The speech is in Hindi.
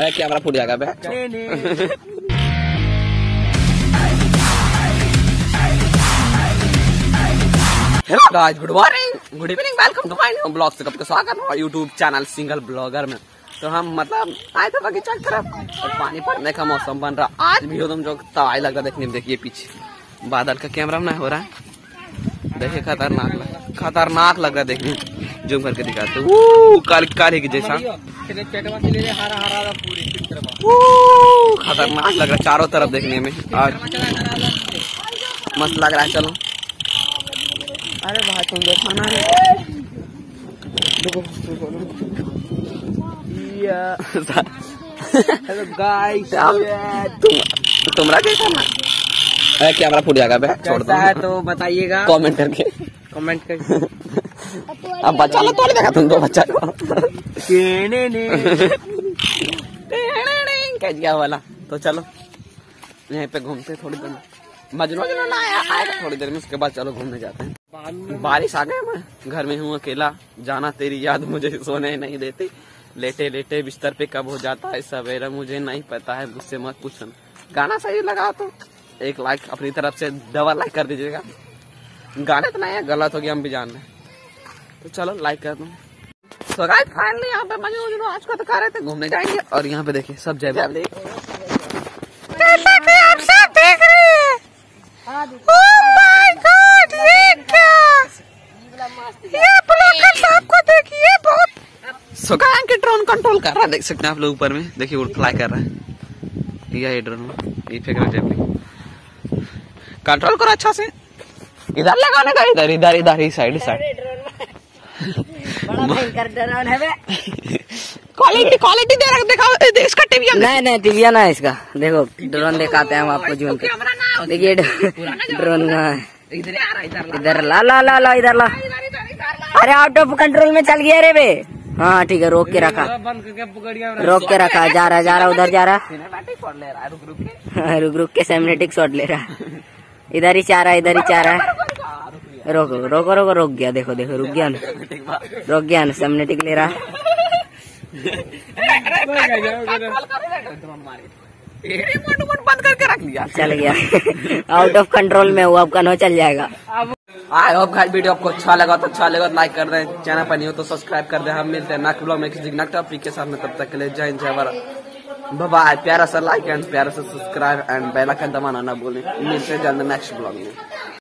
कैमरा फूट जाएगा बे। Hello guys, good morning, good evening, welcome to my new blog. से आपका स्वागत है यूट्यूब चैनल सिंगल ब्लॉगर में। तो हम मतलब आए थे बगीचा की तरफ और पानी पड़ने का मौसम बन रहा आज भी हो। तुम जो तवाई लग रहा देखने में, देखिए पीछे बादल का कैमरा में हो रहा है, देखिए खतरनाक लग रहा है देखने में। जूम करके दिखाते काली की जैसा खतरनाक लग रहा है चारों तरफ देखने में और मस्त लग रहा है। चलो अरे भाई तुम देखो ना, हेलो गाइस, तुमरा कैसा ना कैमरा फूट जाएगा बे, छोड़ दो है तो बताइएगा कमेंट करके। अब बच्चा लो तोड़ देगा तुम दो बच्चा को क्या वाला। तो चलो यहीं पे घूमते थोड़ी देर, मजनू ना आएगा थोड़ी देर में, उसके बाद चलो घूमने जाते हैं। बारिश आ गई, मैं घर में हूँ अकेला, जाना तेरी याद मुझे सोने नहीं देती, लेटे लेटे बिस्तर पे कब हो जाता है सवेरा मुझे नहीं पता है, मुझसे मत पूछना। गाना सही लगा तो एक लाइक अपनी तरफ से डबल लाइक कर दीजिएगा। गाने तो नहीं है, गलत हो गया हम भी जान रहे, तो चलो लाइक कर दो। तो गाइस फाइनली यहाँ पे मजनू आज को दिखा रहे थे, घूमने जाएंगे। और यहाँ पे देखिए सब जय आप सब देख रहे हैं। ओह माय गॉड, ये क्या, ये ब्लॉगर साहब को देखिए बहुत सुखान के ड्रोन कंट्रोल कर रहा है, देख सकते हैं आप लोग ऊपर में, देखिए उड़ फ्लाई कर रहा है। ये ड्रोन ये फेंक रहा है, कंट्रोल करो अच्छा से। इधर लगाने का, इधर इधर इधर ही साइड क्वालिटी दिखाओ इसका टीविया। नहीं टीविया ना है इसका, देखो ड्रोन दिखाते हैं हम आपको जूम पे। देखिए ड्रोन इधर ला ला ला ला इधर ला। अरे आउट ऑफ कंट्रोल में चल गया रे बे। हाँ ठीक है, रोक के रखा जा रहा उधर जा रहा, रुक के सिनेमैटिक शॉट ले रहा, इधर ही चाह रहा है। रोको रुक गया, देखो रुक गया ना सिनेमैटिक ले रहा है। बंद करके रख लिया, चल गया आउट ऑफ कंट्रोल में, वो आपका नो चल जाएगा। आई होप गाइस वीडियो आपको अच्छा लगा तो लाइक कर दें, चैनल पर नहीं हो तो सब्सक्राइब कर दें। हम मिलते हैं नेक्स्ट ब्लॉग में किसी नेक्स्ट टॉपिक के साथ में, तब तक के लिए जय हिंद जय भारत, बाय बाय। प्यारा सा लाइक एंड प्यारा सा सब्सक्राइब एंड बेल आइकन दबाना ना भूलें। मिलते हैं जल्द नेक्स्ट ब्लॉग में।